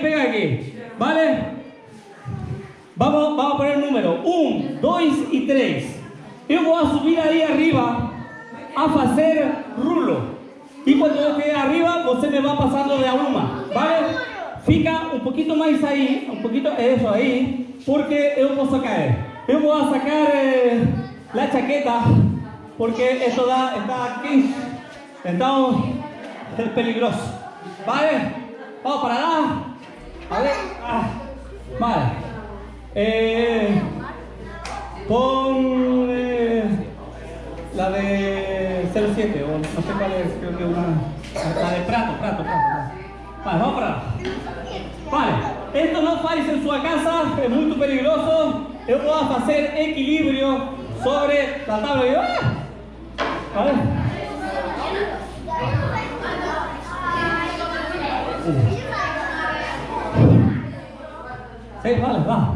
pega aquí. ¿Vale? Vamos a poner número 1, 2 y 3. Eu vou subir aí arriba a fazer rulo. E quando eu estiver arriba, você me vai passando de a uma. ¿Vale? Fica um pouquinho mais aí, um pouquinho isso aí, porque eu vou sacar. Eu vou sacar a chaqueta, porque isso está aqui. Então, é peligroso. ¿Vale? Vamos para lá. ¿Vale? Vale. Pon la de 07 o no sé cuál es, creo que una. La de prato. Vale, vamos para lá. Vale, esto no faz en su casa, es muy peligroso. Yo voy a hacer equilibrio sobre la tabla. ¿Vale? Sí, vale, va.